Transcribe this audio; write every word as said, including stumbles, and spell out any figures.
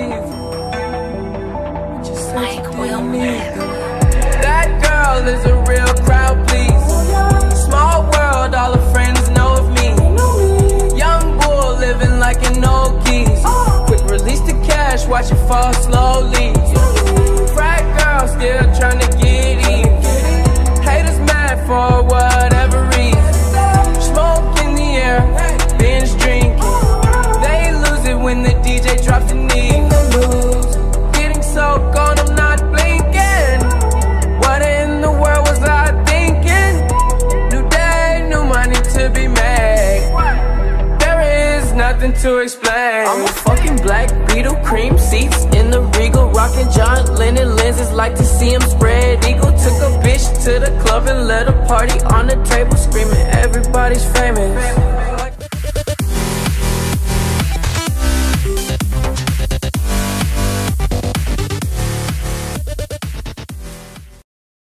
leave. Just say you can't leave. That girl is a real crowd, please. Small world, all her friends know of me. Young bull living like an old geese. Quick release the cash, watch it fall slowly. Frat girl still trying to get in. Haters mad for whatever reason. Smoke in the air, binge drinking. They lose it when the D J drops the knee. Getting so gone, I'm not blinking. What in the world was I thinking? New day, new money to be made. There is nothing to explain. I'm a fucking black Beetle, cream seats in the Regal, rocking John Lennon lenses, like to see him spread eagle. Took a bitch to the club and let a party on the table, screaming everybody's famous.